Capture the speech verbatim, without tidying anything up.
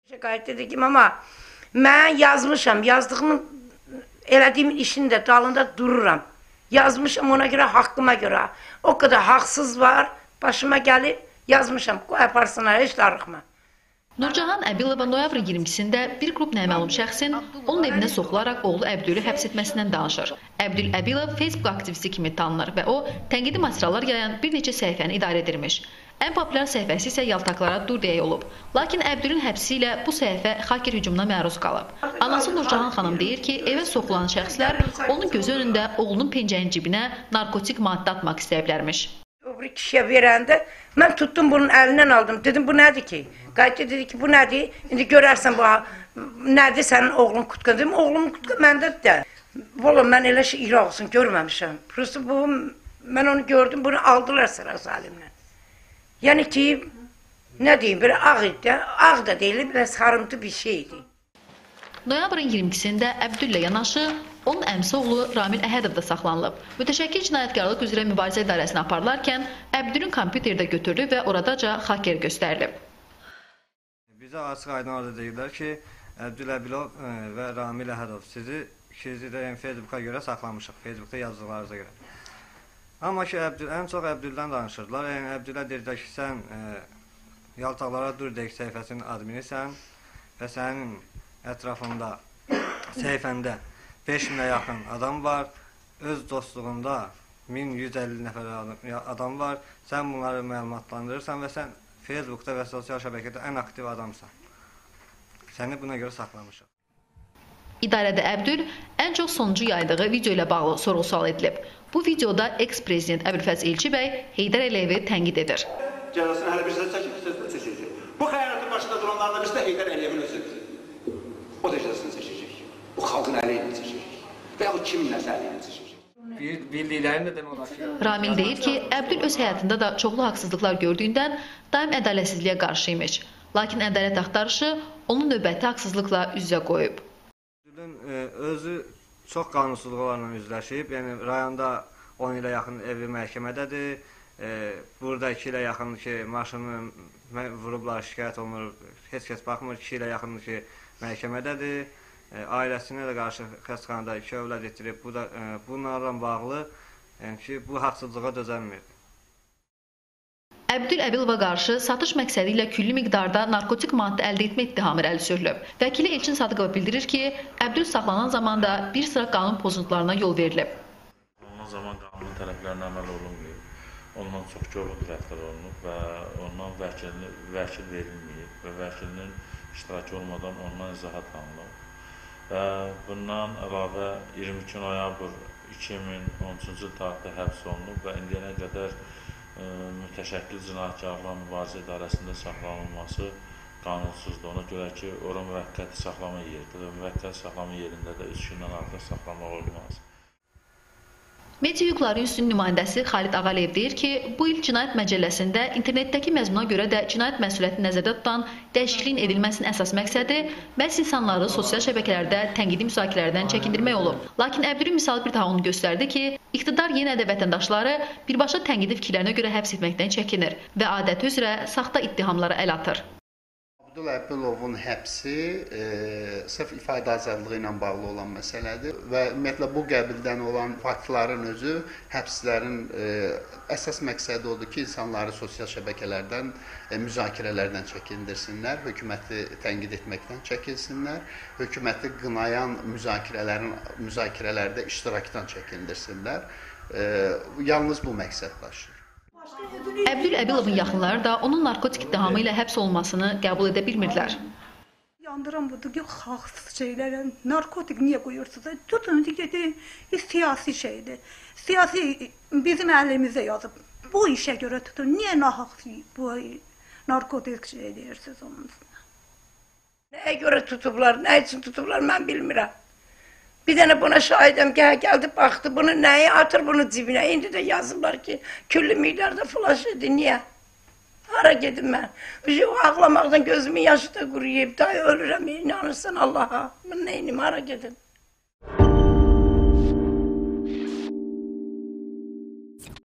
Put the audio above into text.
Şikayet edim ama mən yazmışam, yazdığımın elədiyimin işinin də dalında dururam. Yazmışam ona görə, haqqıma görə. O kadar haqsız var, başıma gəlib yazmışam. Qoy aparsınlar, heç darıxma. Nurcahan Əbilova noyabrın iyirmisində bir qrup naməlum şəxsin onun evinə soxularaq oğlu Əbdülü həbs etməsindən danışır. Əbdül Əbilov Facebook aktivisti kimi tanınır və o, tənqidi materiallar yayan bir neçə səhifəni idarə edirmiş. Ən populyar səhifəsi isə yaltaqlara dur deyək olub. Lakin Əbdülün həbsi ilə bu səhifə haker hücumuna məruz qalıb. Anası Nurcahan xanım deyir ki, evə soxulan şəxslər onun gözü önündə oğlunun pencəyin cibinə narkotik maddə atmaq istəyiblərmiş. O bir kişiyə verəndə mən tutdum bunun əlindən aldım. Dedim bu nədir ki? Qayıtdı dedi ki bu nədir? İndi görərsən bu nədir sənin oğlun kutkan. Dedim oğlumun kutkan məndədir də. Valla mən elə şey iraq olsun görməmişəm. Prosto bu mən onu gördüm bunu aldılar sıra zalimlə. Yəni ki nə deyim bir ağ idi. Ağ da deyil biraz sarımtı bir şeydi. Noyabrın iyirmisində Əbdüllə yanaşı onun əmsi oğlu Ramil Əhədov da saxlanılıb. Mütəşəkkil cinayətkarlıq üzrə mübarizə idarəsinə aparılarkən Əbdülün kompüterdə götürülüb və oradaca haker göstərilib. Bizə açıq aydın orada deyirlər ki, Əbdül Əbilov və Ramil Əhədov sizi ikinizi də Facebook'a görə saxlamışıq, Facebook'da yazdıqlarınıza görə. Amma ki, Əbdül, ən çox Əbdüldən danışırdılar. Yəni, Əbdülə deyirlər ki, sən e, yaltaqlara dur deyik səhifəsinin adminisən və sənin ətrafında, səhifəndə beş minə yaxın adam var, öz dostluğunda min yüz əlli nəfər adam var, sən bunları məlumatlandırırsan və sən Facebook'da və sosial şəbəkədə ən aktiv adamsan. Səni buna görə saxlamışıq. İdarədə Əbdül ən çox sonuncu yaydığı video ilə bağlı sorğu-sual edilib. Bu videoda eks-prezident Əbülfəz Elçi bəy Heydər Əliyevi tənqid edir. Cəzasını hələ bir söz çəkir, seçəcək. Bu xəyanətin başında duranlardan birisi də Heydər Əliyevin özüdür. O da cəzasını seçəcək. Bu xalqın əleyhini seçəcək. Və o kimin nəsə əleyhini seçəcək. Bildiklərini də demək olar ki... Ramil deyir ki, Əbdül öz həyatında da çoxlu haqsızlıqlar gördüyündən daim ədalətsizliyə qarşıymış. Lakin ədalət axtarışı onun növbəti haqsızlıqla üz-üzə qoyub. Əbdülün özü çox qanunsuzluqlarla üzləşib. Yəni, rayonda on ilə yaxın evi məhkəmədədir. Burada iki ilə yaxın ki, maşını vurublar, şikayət olunur. Heç kəs baxmır, iki ilə yaxın ki, məhkəmədədir. Ailəsinə də qarşı xəstəxanada iki övlad etdirib. Bu da, bunlarla bağlı yəni ki, bu haqsızlığa dözəlmir. Əbdül Əbilova qarşı satış məqsədi ilə külli miqdarda narkotik maddə əldə etmə ittihamı irəli sürülüb. Vəkili Elçin Sadıqova bildirir ki, Əbdül saxlanan zamanda bir sıra qanun pozuntularına yol verilib. Ondan zaman qanun tələblərinə əməl olunmuyor. Ondan çox kobud rəftar olunub və ondan vəkil, vəkil verilməyib və vəkilinin iştirakı olmadan ondan izahat alınıb. Və bundan əlavə iyirmi iki noyabr iki min on üçüncü il tarixdə həbs olunub və indiyənə qədər ə, mütəşəkkil cinayətkarlıqla mübarizə idarəsində saxlanılması qanunsuzdur. Ona görə ki, ora müvəqqəti saxlama yeridir və müvəqqəti saxlama yerində də üç gündən artıq saxlamaq olmaz. Media Hüquqları Üstünün nümayəndəsi Xalid Ağaliyev deyir ki, bu il cinayət məcəlləsində internetdəki məzmuna görə də cinayət məsuliyyətini nəzərdə tutan dəyişikliyin edilməsinin əsas məqsədi məhz insanları sosial şəbəkələrdə tənqidi müzakirələrdən çəkindirmək olub. Lakin Əbdülün misalı bir daha onu göstərdi ki, iqtidar yenə də vətəndaşları birbaşa tənqidi fikirlərinə görə həbs etməkdən çəkinir və adəti üzrə saxta ittihamlara əl atır. Əbdül Əbilovun həbsi e, sırf ifadə azadlığı ilə bağlı olan məsələdir və ümumiyyətlə bu qəbildən olan faktların özü həbslərin e, əsas məqsədi odur ki, insanları sosial şəbəkələrdən, e, müzakirələrdən çəkindirsinlər, hökuməti tənqid etməkdən çəkinsinlər, hökuməti qınayan müzakirələrin müzakirələrdə iştirakdan çəkindirsinlər. E, yalnız bu məqsəd daşıyır. Əbdül Əbilovun yaxınları da onun narkotik ittihamı ilə həbs olmasını qəbul edə bilmirdilər. Yandıran budur ki, haqsız şeylərə narkotik niyə qoyursunuz? Tutun ki, siyasi şeydir. Siyasi bizim əlimizə yazıb. Bu işə görə tutun. Niyə nahaq bu narkotik şey deyirsiniz onun üstünə? Nəyə görə tutublar, nə üçün tutublar mən bilmirəm. Bir dənə buna şahidəm ki, gəldi, baxdı, bunu nəyə atır bunu cibinə. İndi də yazırlar ki, külli miqdarda flash edin, niyə? Hara gedim mən? Ağlamaqdan gözümün yaşı da quruyub, da ölürəm, inanırsan Allaha. Mən neynim, hara gedim?